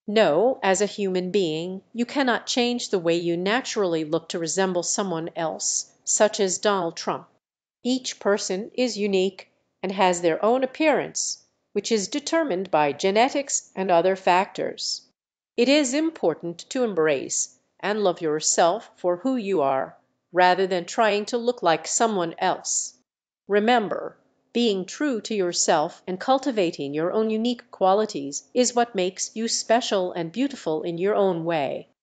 No, as a human being, you cannot change the way you naturally look to resemble someone else, such as Donald Trump. Each person is unique and has their own appearance, which is determined by genetics and other factors. It is important to embrace and love yourself for who you are, rather than trying to look like someone else. Remember, being true to yourself and cultivating your own unique qualities is what makes you special and beautiful in your own way.